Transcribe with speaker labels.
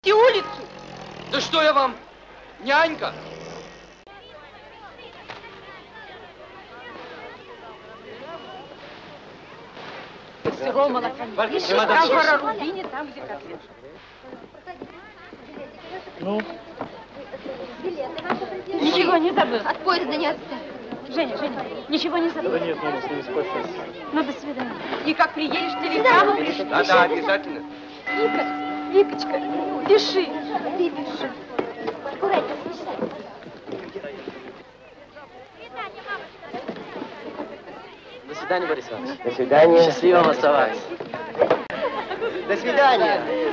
Speaker 1: улицу.
Speaker 2: Да что я вам, нянька?
Speaker 1: Сырого молока не пишешь, там гора Рубини, там где котлет.
Speaker 3: Ну?
Speaker 1: Ничего не забыл.
Speaker 4: От поезда не отстань.
Speaker 1: Женя, ничего не забыл.
Speaker 3: Да нет, мама, с ними спасибо.
Speaker 1: Ну, до свидания. И как приедешь, телеграмму пришлешь.
Speaker 2: Да, обязательно.
Speaker 1: Викочка, пиши.
Speaker 4: Ты пиши. Аккуратно, пиши.
Speaker 5: До свидания, Борис Иванович.
Speaker 6: До свидания.
Speaker 5: Счастливо вам оставаться.
Speaker 6: До свидания.